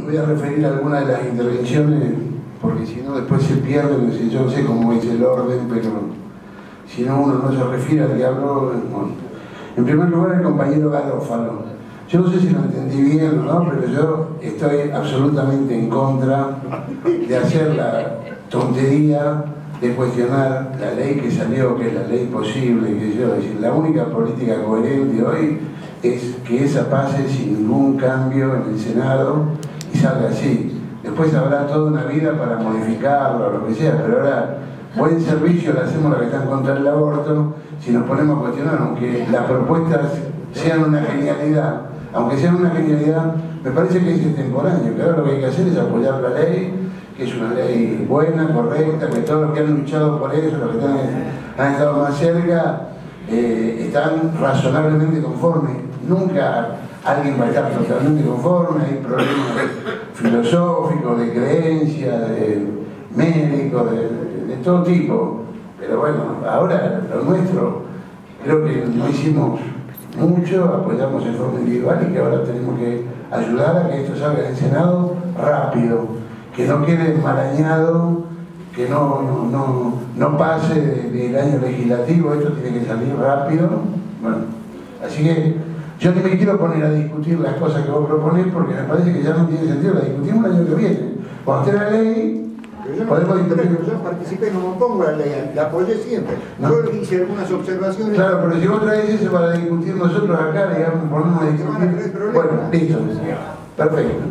me voy a referir a algunas de las intervenciones, porque si no después se pierden. Yo no sé cómo es el orden, pero si no uno no se refiere al que habló. Bueno. En primer lugar, el compañero Garófalo. Yo no sé si lo entendí bien o no, pero yo estoy absolutamente en contra de hacer la tontería de cuestionar la ley que salió, que es la ley posible, que yo, es decir, la única política coherente hoy es que esa pase sin ningún cambio en el Senado y salga así. Después habrá toda una vida para modificarlo o lo que sea, pero ahora buen servicio le hacemos a los que están contra el aborto si nos ponemos a cuestionar, aunque las propuestas sean una genialidad. Aunque sean una genialidad, me parece que es extemporáneo, que ahora lo que hay que hacer es apoyar la ley, que es una ley buena, correcta, que todos los que han luchado por eso, los que han estado más cerca, están razonablemente conformes. Nunca alguien va a estar totalmente conforme, hay problemas filosóficos, de creencia, de médicos, de todo tipo. Pero bueno, ahora lo nuestro, creo que no hicimos mucho, apoyamos en forma individual y que ahora tenemos que ayudar a que esto salga del Senado rápido, que no quede enmarañado, que no pase del año legislativo. Esto tiene que salir rápido. Bueno, así que yo ni me quiero poner a discutir las cosas que vos proponés, porque me parece que ya no tiene sentido. La discutimos el año que viene. Cuando esté la ley, podemos discutir. Yo participé, no me opongo a la ley, la apoyé siempre. ¿No? Yo hice algunas observaciones. Claro, pero si vos traes eso para discutir nosotros acá, digamos, ponemos a discutir. Bueno, listo. Perfecto.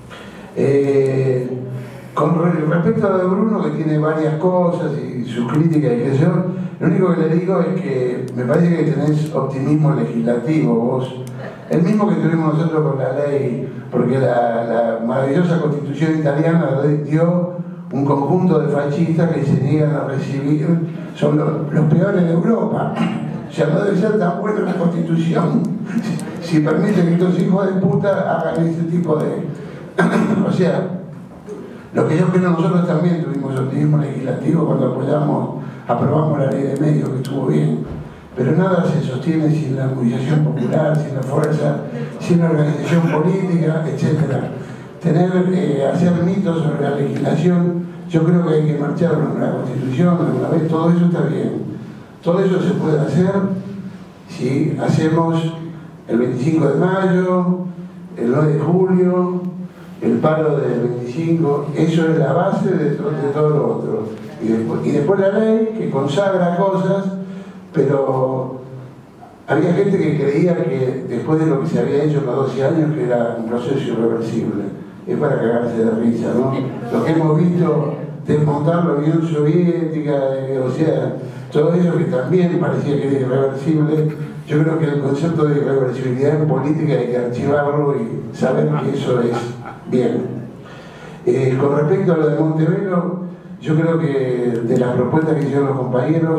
Con respecto a lo de Bruno, que tiene varias cosas y sus críticas y qué sé yo, lo único que le digo es que me parece que tenés optimismo legislativo vos, el mismo que tuvimos nosotros con la ley, porque la maravillosa Constitución italiana dio un conjunto de fascistas que se niegan a recibir, son los peores de Europa. O sea, no debe ser tan buena la Constitución si permite que estos hijos de puta hagan ese tipo de... O sea, lo que yo creo, nosotros también tuvimos optimismo legislativo cuando aprobamos la ley de medios, que estuvo bien, pero nada se sostiene sin la movilización popular, sin la fuerza, sin la organización política, etc. Hacer mitos sobre la legislación, yo creo que hay que marchar con la Constitución alguna vez. Todo eso está bien, todo eso se puede hacer si hacemos el 25 de mayo, el 9 de julio, el paro del 25, eso es la base de todo lo otro. Y después la ley que consagra cosas, pero había gente que creía que después de lo que se había hecho en los 12 años, que era un proceso irreversible. Es para cagarse de risa, ¿no? Lo que hemos visto desmontar la Unión Soviética, o sea, todo eso que también parecía que era irreversible. Yo creo que el concepto de irreversibilidad en política hay que archivarlo y saber que eso es bien. Con respecto a lo de Montevelo, yo creo que de las propuestas que hicieron los compañeros,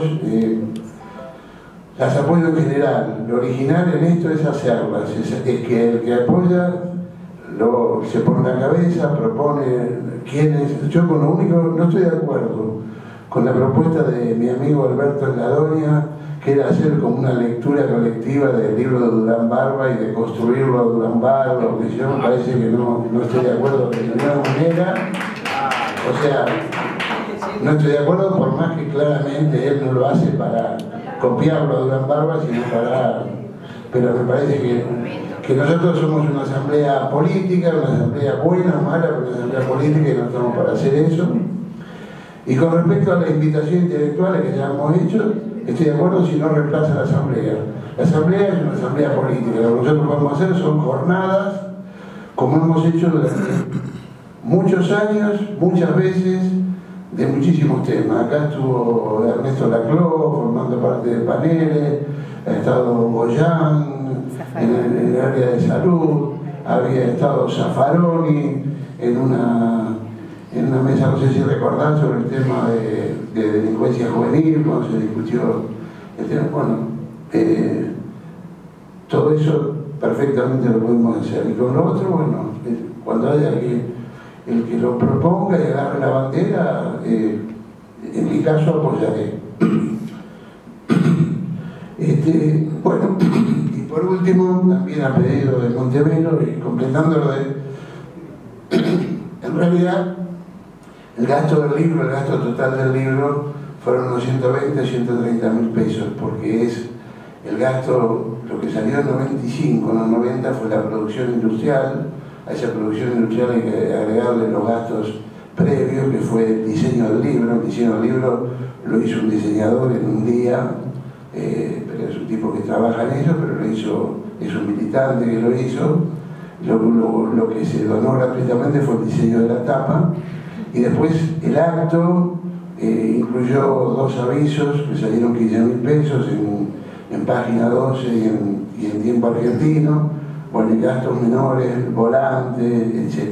las apoyo en general. Lo original en esto es hacerlas, es que el que apoya se pone la cabeza, propone quiénes. Yo con lo único no estoy de acuerdo con la propuesta de mi amigo Alberto Ladonia, que era hacer como una lectura colectiva del libro de Durán Barba y de construirlo a Durán Barba, que yo me parece que no estoy de acuerdo de ninguna manera. O sea, no estoy de acuerdo, por más que claramente él no lo hace para copiarlo a Durán Barba, sino para... Pero me parece que nosotros somos una asamblea política, una asamblea buena o mala, pero una asamblea política y no estamos para hacer eso. Y con respecto a la invitación intelectual que ya hemos hecho, estoy de acuerdo si no reemplaza la asamblea. La asamblea es una asamblea política. Lo que nosotros podemos hacer son jornadas, como hemos hecho durante muchos años, muchas veces, de muchísimos temas. Acá estuvo Ernesto Laclau formando parte de paneles, ha estado Goyán en el área de salud, había estado Zaffaroni en una mesa, no sé si recordás, sobre el tema de delincuencia juvenil, cuando se discutió el tema. Bueno, todo eso perfectamente lo podemos hacer. Y con lo otro, bueno, cuando haya el que lo proponga y agarre la bandera, en mi caso apoyaré. Bueno, y por último, también a pedido de Montevelo, y completando lo de En realidad, el gasto del libro, el gasto total del libro, fueron unos 120 o 130 mil pesos, porque es el gasto, lo que salió en 95, en los 90 fue la producción industrial. A esa producción industrial hay que agregarle los gastos previos, que fue el diseño del libro. El diseño del libro lo hizo un diseñador en un día, pero es un tipo que trabaja en eso, pero lo hizo, es un militante que lo hizo. Lo que se donó gratuitamente fue el diseño de la tapa, y después el acto incluyó 2 avisos que salieron 15 mil pesos en página 12 y en Tiempo Argentino, bueno, y gastos menores, volantes, etc.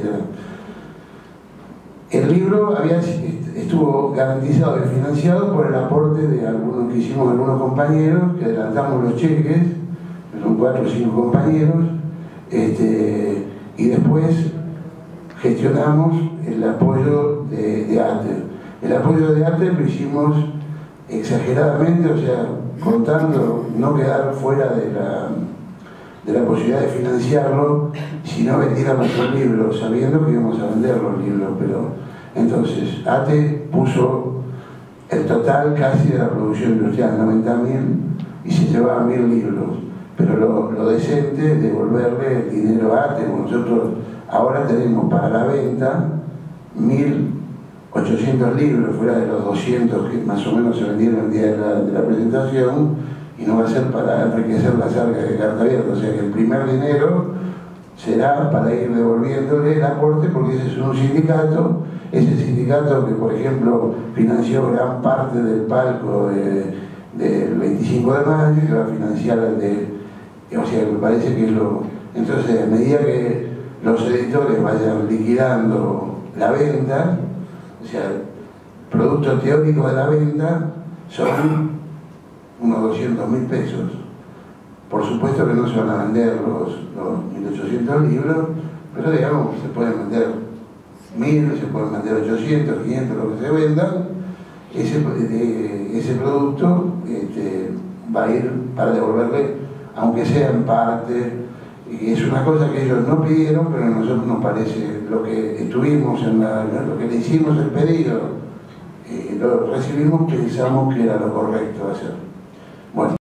El libro estuvo garantizado y financiado por el aporte de algunos que hicimos algunos compañeros, que adelantamos los cheques, que son 4 o 5 compañeros, y después gestionamos el apoyo de ATE. El apoyo de ATE lo hicimos exageradamente, o sea, contando no quedar fuera de la posibilidad de financiarlo si no vendiéramos los libros, sabiendo que íbamos a vender los libros. Pero entonces ATE puso el total casi de la producción industrial, 90.000, y se llevaba 1.000 libros. Pero lo decente es devolverle el dinero a ATE. Nosotros ahora tenemos para la venta 1.800 libros, fuera de los 200 que más o menos se vendieron el día de la presentación, y no va a ser para enriquecer las arcas de Carta Abierta. O sea que el primer dinero será para ir devolviéndole el aporte, porque ese es un sindicato, ese sindicato que, por ejemplo, financió gran parte del palco del 25 de mayo, y que va a financiar el de... O sea, me parece que es lo... Entonces, a medida que los editores vayan liquidando la venta, o sea, producto teórico de la venta son unos 200.000 pesos. Por supuesto que no se van a vender los 1.800 libros, pero digamos que se pueden vender 1.000, se pueden vender 800, 500, lo que se vendan. Ese producto va a ir para devolverle, aunque sea en parte, y es una cosa que ellos no pidieron, pero a nosotros nos parece, lo que estuvimos lo que le hicimos el pedido, lo recibimos, pensamos que era lo correcto hacer. Bueno.